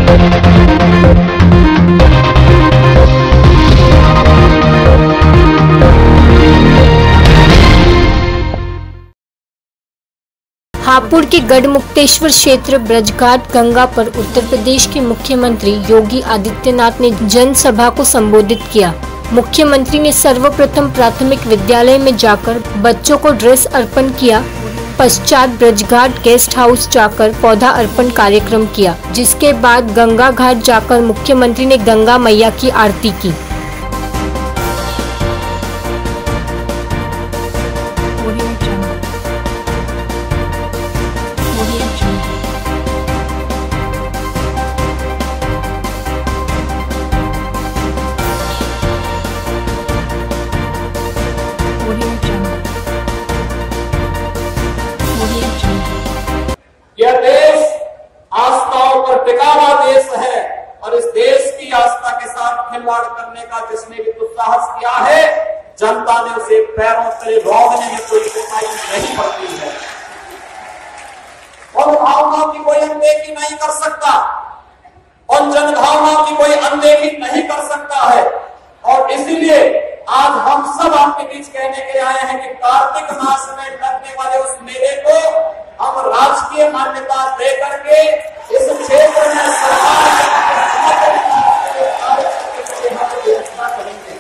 हापुड़ के गढ़मुक्तेश्वर क्षेत्र ब्रजघाट गंगा पर उत्तर प्रदेश के मुख्यमंत्री योगी आदित्यनाथ ने जनसभा को संबोधित किया। मुख्यमंत्री ने सर्वप्रथम प्राथमिक विद्यालय में जाकर बच्चों को ड्रेस अर्पण किया। पश्चात ब्रजघाट गेस्ट हाउस जाकर पौधा अर्पण कार्यक्रम किया, जिसके बाद गंगा घाट जाकर मुख्यमंत्री ने गंगा मैया की आरती की। यह देश आस्थाओं पर टिका हुआ देश है और इस देश की आस्था के साथ खिलवाड़ करने का जिसने भी दुस्साहस किया है, जनता ने उसे पैरों तले रोकने में कोई कठिनाई नहीं पड़ती है। उन भावनाओं की कोई अनदेखी नहीं कर सकता, उन जनभावनाओं की कोई अनदेखी नहीं कर सकता है। और इसीलिए आज हम सब आपके बीच कहने के लिए आए हैं कि कार्तिक मास में लगने वाले उस मेले को हम राजकीय मान्यता दे करके इस क्षेत्र में व्यवस्था करेंगे।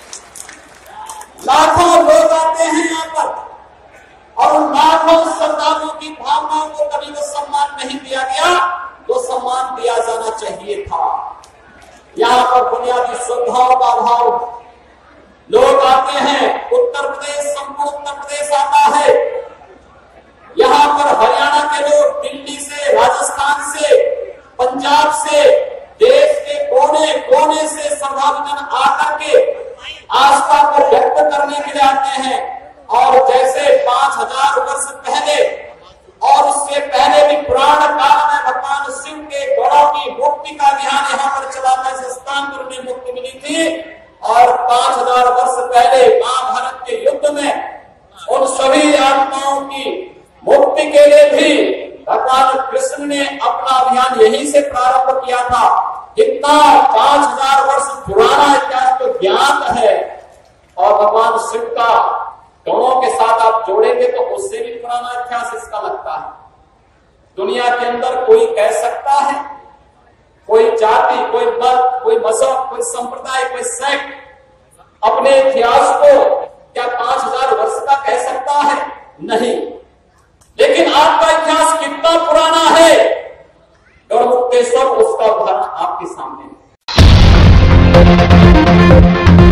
लाखों लोग आते हैं यहाँ पर और उन लाखों श्रद्धालुओं की भावनाओं को कभी तो सम्मान नहीं दिया गया, तो सम्मान दिया जाना चाहिए था। यहाँ पर बुनियादी सुविधाओं का अभाव, लोग आते हैं, उत्तर प्रदेश, संपूर्ण उत्तर प्रदेश आता है, यहाँ पर हरियाणा के लोग, दिल्ली से, राजस्थान से, पंजाब से, देश के कोने कोने से श्रद्धालुजन आकर के आस्था को व्यक्त करने के लिए आते हैं। और जैसे 5000 वर्ष पहले और उससे पहले भी पुराण काल में भगवान शिव के गणों की मुक्ति का ध्यान यहाँ पर चला था, जिस स्थान पर उन्हें मुक्ति मिली थी। और 5000 वर्ष पहले महाभारत के युद्ध में उन सभी आत्माओं की मुक्ति के लिए भी भगवान कृष्ण ने अपना अभियान यहीं से प्रारंभ किया था। इतना 5000 वर्ष पुराना इतिहास तो ज्ञात है और भगवान शिव का गणों के साथ आप जोड़ेंगे तो उससे भी पुराना इतिहास इसका लगता है। दुनिया के अंदर कोई कह सकता है, कोई जाति, कोई मत, कोई मजहब, कोई संप्रदाय, कोई सेक्ट अपने इतिहास को क्या 5000 वर्ष का कह सकता है? नहीं। लेकिन आपका इतिहास कितना पुराना है, गढ़मुक्तेश्वर उसका उदाहरण आपके सामने है।